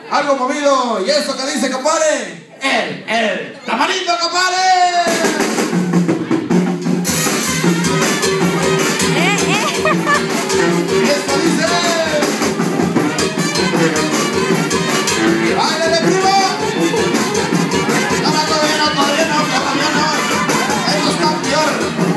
Algo movido. ¿Y eso que dice, compadre? El tamalito, compadre. Esto dice. ¡Báilale, primo! No, todavía no. Esto está peor.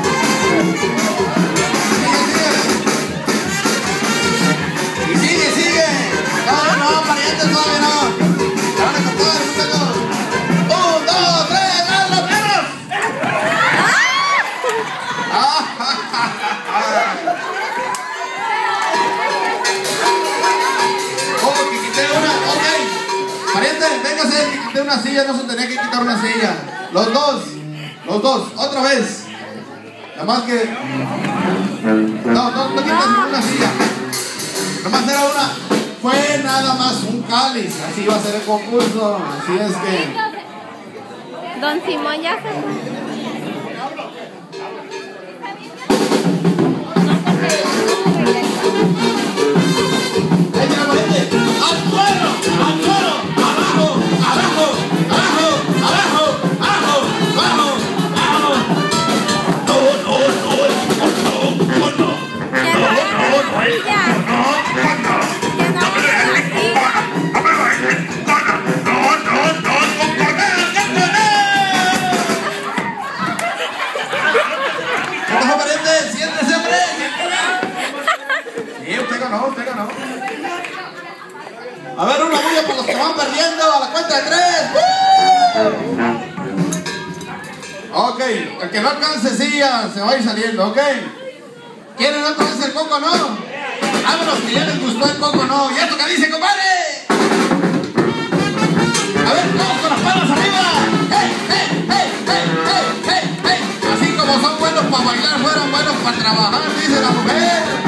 Sigue. Todavía no, parientes, todavía no. Ya van a contar, muchachos. 1, 2, 3, ¡dale los perros! Oh, que quité una, ok. Pariente, véngase, que quité una silla, no se tenía que quitar una silla. Los dos, otra vez. Nada más que... No quites ninguna silla. Nada más era una... Fue nada más un cáliz, así iba a ser el concurso, así es que... Don Simón ya se fue. A ver, una bulla para los que van perdiendo a la cuenta de 3. Ok, el que no alcance silla se va a ir saliendo, ok. ¿Quieren otra vez el coco no? Vámonos, que ya les gustó el coco no. ¿Y esto qué dice, compadre? A ver, todos con las palmas arriba. Hey. Así como son buenos para bailar, fueron buenos para trabajar, dice la mujer.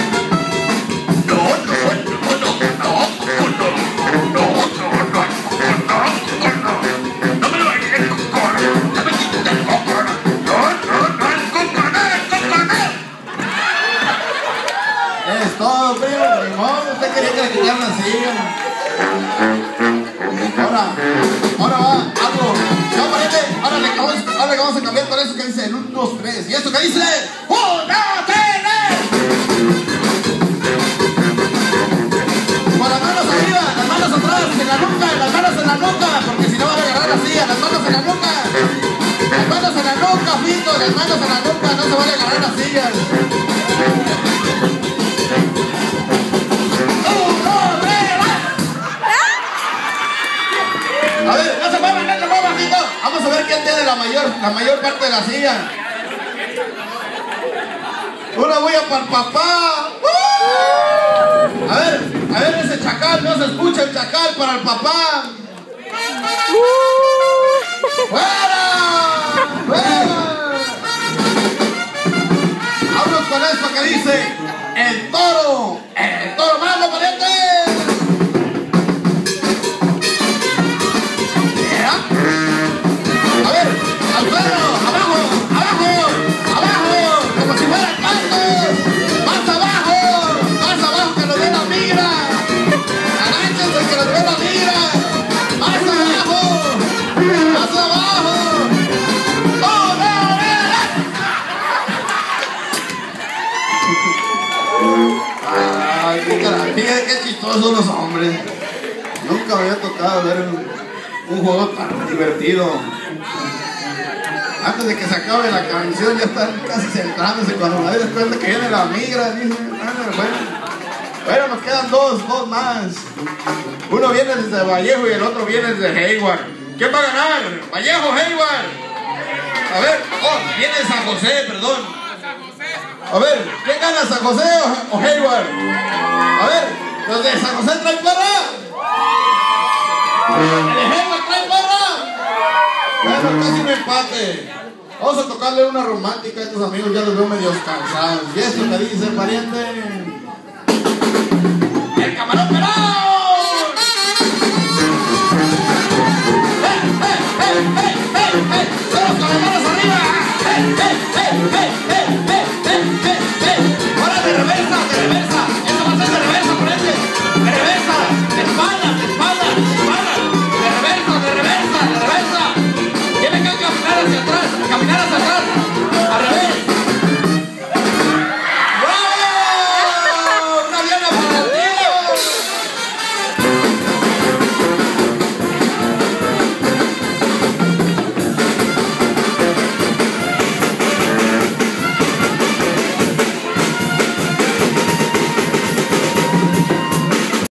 Es todo, primo. Usted quería que le quitaran la silla. Ahora va algo. No, parece. Ahora le vamos a cambiar por eso que dice 1, 2, 3. ¿Y esto que dice? 1, 2, 3. Con las manos arriba, las manos atrás, en la nuca, las manos en la nuca, porque si no van a agarrar la silla, las manos en la nuca. Las manos en la nuca, Fito, las manos en la nuca, no se van a agarrar las sillas. A ver, no se muevan, Fito. Vamos a ver quién tiene la mayor parte de la silla. Una bulla para el papá. A ver ese chacal, no se escucha el chacal para el papá. ¡Fuera! Vámonos con esto que dice el toro. El toro, vamos, pariente. A ver, al perro, abajo, como si fuera cantos. Más abajo que nos dé la migra. Agáchense que nos dé la migra. Más abajo. ¡Oh, no! Ay, qué caray, qué chistosos los hombres. Nunca me había tocado ver un juego tan divertido. Antes de que se acabe la canción ya están casi centrándose. Cuando me doy cuenta que viene la migra, dicen, bueno, nos quedan dos más. Uno viene desde Vallejo y el otro viene desde Hayward. ¿Quién va a ganar? ¿Vallejo o Hayward? A ver, viene San José, perdón. A ver, ¿quién gana, San José o Hayward? A ver, ¿los de San José traen porra? ¿El de Hayward trae porra? Bueno, casi un empate. Vamos a tocarle una romántica a estos amigos, ya los veo medio cansados. ¿Y esto que dice, pariente?